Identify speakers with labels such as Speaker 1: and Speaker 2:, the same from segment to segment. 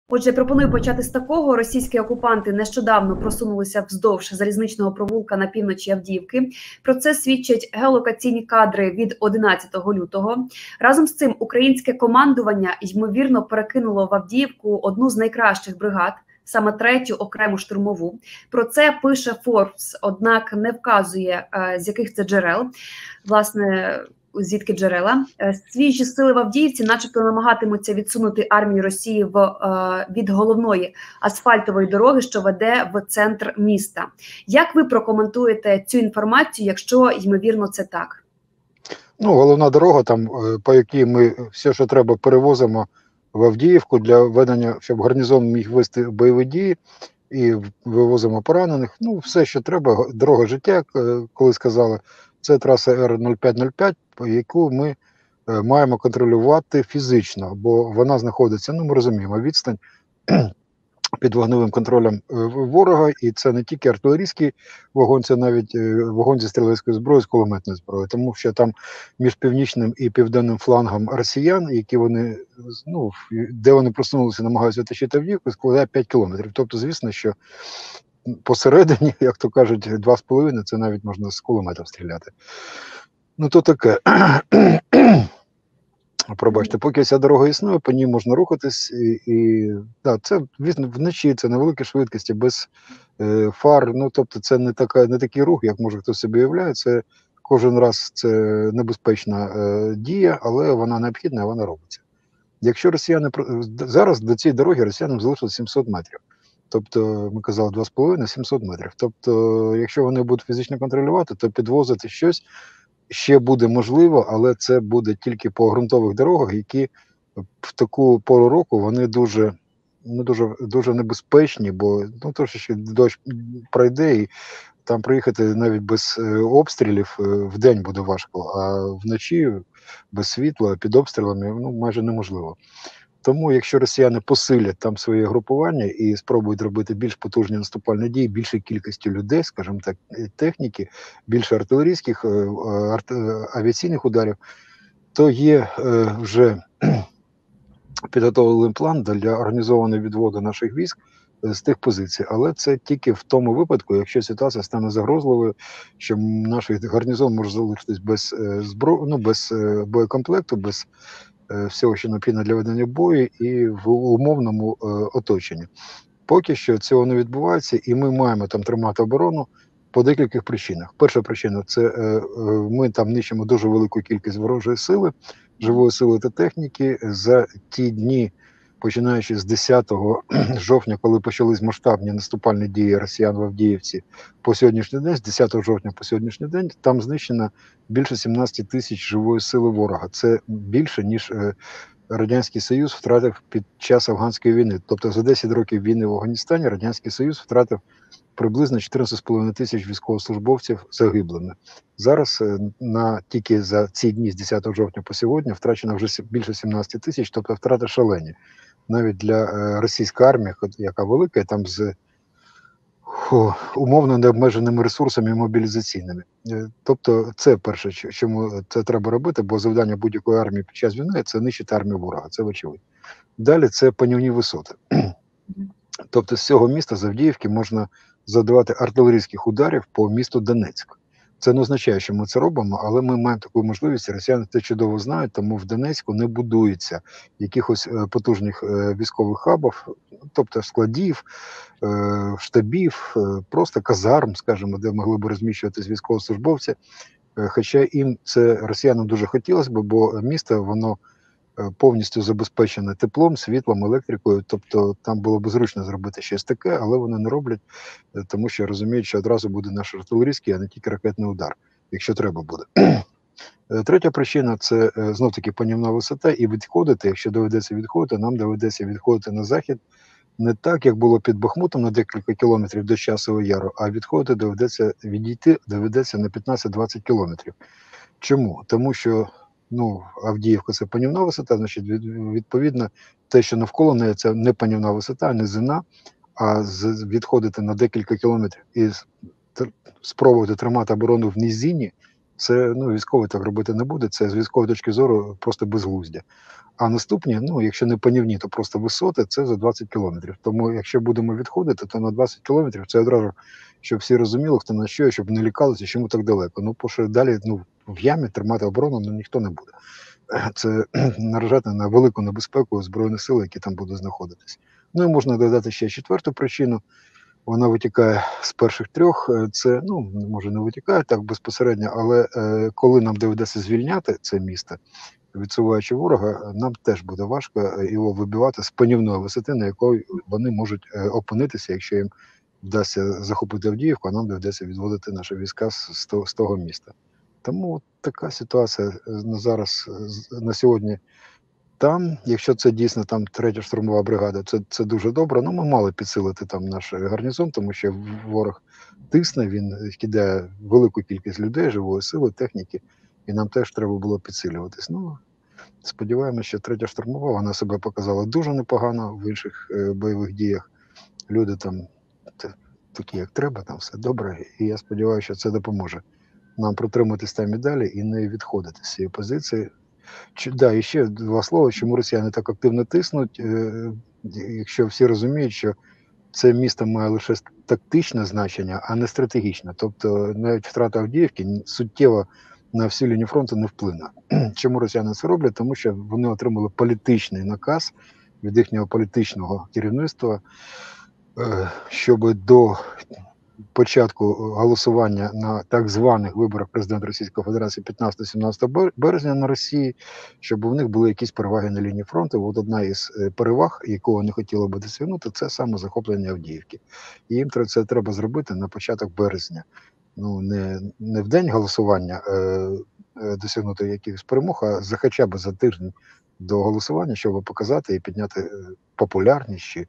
Speaker 1: Отже, я пропоную почати з такого. Російські окупанти нещодавно просунулися вздовж залізничного провулка на півночі Авдіївки. Про це свідчать геолокаційні кадри від 11 лютого. Разом з цим українське командування, ймовірно, перекинуло в Авдіївку одну з найкращих бригад, саме 3-ю окрему штурмову. Про це пише Forbes, однак не вказує, з яких це джерел. Власне, звідки джерела. Свіжі сили в Авдіївці начебто намагатимуться відсунути армію Росії від головної асфальтової дороги, що веде в центр міста. Як ви прокоментуєте цю інформацію, якщо, ймовірно, це так?
Speaker 2: Ну, головна дорога, там, по якій ми все, що треба, перевозимо в Авдіївку для ведення, щоб гарнізон міг вести бойові дії, і вивозимо поранених. Ну, все, що треба, дорога життя, коли сказали, це траса Р-0505, яку ми маємо контролювати фізично, бо вона знаходиться, ну, ми розуміємо, відстань під вогневим контролем ворога, і це не тільки артилерійський вогонь, це навіть вогонь зі стрілецької зброї, з кулеметної зброї, тому що там між північним і південним флангом росіян, які вони, ну, де вони просунулися, намагаються оточити Авдіївку, складає 5 кілометрів. Тобто, звісно, що посередині, як то кажуть, 2,5, це навіть можна з кулеметів стріляти. Ну, то таке. Пробачте, поки ця дорога існує, по ній можна рухатись, і да, це вночі, це невеликі швидкості, без фар, ну, тобто це не такий рух, як може хтось собі уявляє, це кожен раз це небезпечна дія, але вона необхідна, і вона робиться. Якщо росіяни, зараз до цієї дороги росіянам залишилось 700 метрів, тобто, ми казали, 2,5, 700 метрів, тобто, якщо вони будуть фізично контролювати, то підвозити щось ще буде можливо, але це буде тільки по ґрунтових дорогах, які в таку пору року вони дуже небезпечні, бо ну, трошечки дощ пройде, і там приїхати навіть без обстрілів в день буде важко, а вночі без світла, під обстрілами, ну, майже неможливо. Тому, якщо росіяни посилять там своє групування і спробують робити більш потужні наступальні дії, більшою кількістю людей, скажімо так, техніки, більше артилерійських, авіаційних ударів, то є вже підготовлений план для організованого відводу наших військ з тих позицій. Але це тільки в тому випадку, якщо ситуація стане загрозливою, що наш гарнізон може залишитись без без боєкомплекту, без всього, що необхідно для ведення бою, і в умовному оточенні. Поки що цього не відбувається, і ми маємо там тримати оборону по декількох причинах. Перша причина – це ми там нищимо дуже велику кількість ворожої сили, живої сили та техніки. За ті дні, починаючи з 10 жовтня, коли почались масштабні наступальні дії росіян в Авдіївці, по сьогоднішній день, з 10 жовтня по сьогоднішній день, там знищено більше 17 тисяч живої сили ворога. Це більше, ніж Радянський Союз втратив під час афганської війни. Тобто за 10 років війни в Афганістані Радянський Союз втратив приблизно 14,5 тисяч військовослужбовців загиблими. Зараз тільки за ці дні з 10 жовтня по сьогодні втрачено вже більше 17 тисяч, тобто втрати шалені. Навіть для російської армії, яка велика, там з умовно необмеженими ресурсами мобілізаційними. Тобто це перше, чому це треба робити, бо завдання будь-якої армії під час війни – це нищити армію ворога, це вочевидь. Далі це панівні висоти. Тобто з цього міста, з Авдіївки, можна завдавати артилерійських ударів по місту Донецьк. Це не означає, що ми це робимо, але ми маємо таку можливість, росіяни це чудово знають, тому в Донецьку не будується якихось потужних військових хабів, тобто складів, штабів, просто казарм, скажімо, де могли б розміщуватись військовослужбовці. Хоча їм це росіянам дуже хотілося б, бо місто, воно повністю забезпечене теплом, світлом, електрикою, тобто там було б зручно зробити щось таке, але вони не роблять, тому що розуміють, що одразу буде наш артилерійський, а не тільки ракетний удар, якщо треба буде. Третя причина – це знов-таки панівна висота, і відходити, якщо доведеться відходити, нам доведеться відходити на захід не так, як було під Бахмутом на декілька кілометрів до Часового Яру, а відійти доведеться на 15-20 кілометрів. Чому? Тому що Авдіївка – це панівна висота, значить, відповідно, те, що навколо неї, це не панівна висота, не низина, а відходити на декілька кілометрів і спробувати тримати оборону в низині, це, військовий так робити не буде, це з військової точки зору просто безглуздя. А наступні, ну, якщо не панівні, то просто висоти, це за 20 кілометрів. Тому якщо будемо відходити, то на 20 кілометрів це одразу, щоб всі розуміли, хто на що, щоб не лякалися, чому так далеко. Ну, бо що далі, ну, в ямі тримати оборону, ну, ніхто не буде. Це наражати на велику небезпеку Збройних сил, які там будуть знаходитись. Ну і можна додати ще четверту причину. Вона витікає з перших трьох. Це, ну, може, не витікає так безпосередньо, але коли нам доведеться звільняти це місто, відсуваючи ворога, нам теж буде важко його вибивати з панівної висоти, на якої вони можуть опинитися, якщо їм вдасться захопити Авдіївку, а нам доведеться відводити наші війська з того міста. Тому така ситуація на зараз, на сьогодні. Там, якщо це дійсно там 3-я штурмова бригада, це дуже добре. Ну, ми мали підсилити там наш гарнізон, тому що ворог тисне, він кидає велику кількість людей, живої сили, техніки, і нам теж треба було підсилюватись. Ну, сподіваємося, що 3-я штурмова, вона себе показала дуже непогано в інших бойових діях. Люди там такі, як треба, там все добре. І я сподіваюся, що це допоможе нам протриматись там і далі і не відходити з цієї позиції. І ще два слова, чому росіяни так активно тиснуть, якщо всі розуміють, що це місто має лише тактичне значення, а не стратегічне. Тобто навіть втрата Авдіївки суттєво на всю лінію фронту не вплине. Чому росіяни це роблять? Тому що вони отримали політичний наказ від їхнього політичного керівництва, щоб до початку голосування на так званих виборах президента Російської Федерації 15-17 березня на Росії, щоб у них були якісь переваги на лінії фронту. От одна із переваг, якого не хотіло би досягнути, це саме захоплення Авдіївки. І їм це треба зробити на початок березня. Ну, не в день голосування досягнути якихось перемог, а хоча б за тиждень до голосування, щоб показати і підняти популярність чи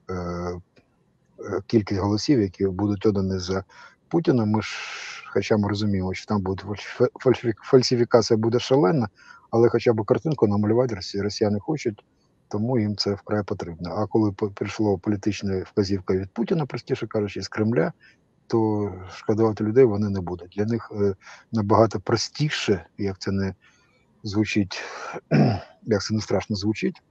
Speaker 2: кількість голосів, які будуть отдані за Путіна. Ми ж, хоча ми розуміємо, що там буде фальсифікація буде шалена, але хоча б картинку намалювати росіяни хочуть, тому їм це вкрай потрібно. А коли прийшло політична вказівка від Путіна, простіше кажучи, з Кремля, то шкодувати людей вони не будуть. Для них набагато простіше, як це не звучить, як це не страшно звучить,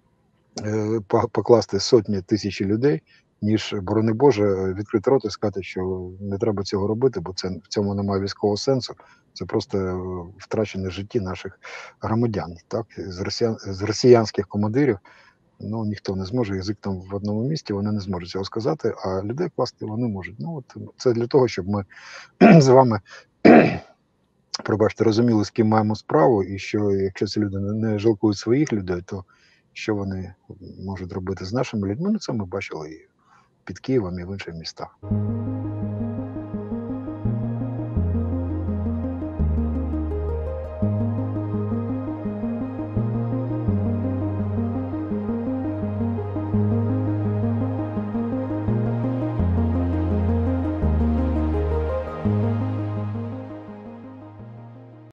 Speaker 2: покласти сотні тисяч людей, ніж, борони Боже, відкрити рот і сказати, що не треба цього робити, бо в цьому немає військового сенсу. Це просто втрачене житті наших громадян. Так? З росіянських командирів ну, ніхто не зможе, язик там в одному місті, вони не зможуть цього сказати, а людей класти вони можуть. Ну, от, це для того, щоб ми з вами, пробачте, розуміли, з ким маємо справу, і що якщо ці люди не жалкують своїх людей, то що вони можуть робити з нашими людьми, ну це ми бачили і під Києвом, і в інших містах.